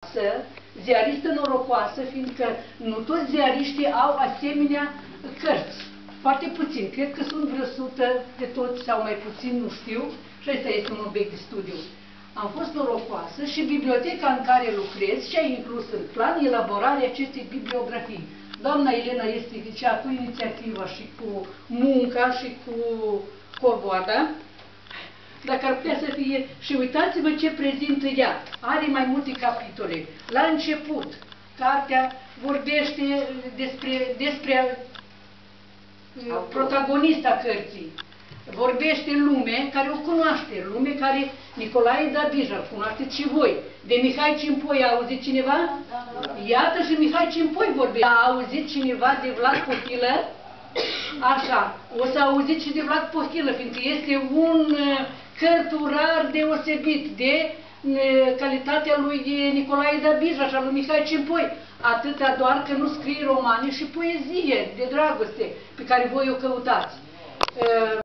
norocoasă, ziaristă norocoasă, fiindcă nu toți ziariștii au asemenea cărți. Foarte puțin, cred că sunt vreo 100 de toți sau mai puțin, nu știu, și ăsta este un obiect de studiu. Am fost norocoasă și biblioteca în care lucrez și-a inclus în plan elaborarea acestei bibliografii. Doamna Elena este cea cu inițiativa și cu munca și cu corvoada, dacă ar putea să fie, și uitați-vă ce prezintă ea. Are mai multe capitole. La început, cartea vorbește despre protagonista cărții. Vorbește lume care o cunoaște, lume care Nicolae Dabija îl cunoașteți și voi. De Mihai Cimpoi a auzit cineva? Iată și Mihai Cimpoi vorbește. A auzit cineva de Vlad Pohilă? Așa, o să auziți și de Vlad Pohilă, fiindcă este un cărturar deosebit de calitatea lui Nicolae Dabija și a lui Mihai Cimpoi. Atâta doar că nu scrie romane și poezie de dragoste pe care voi o căutați.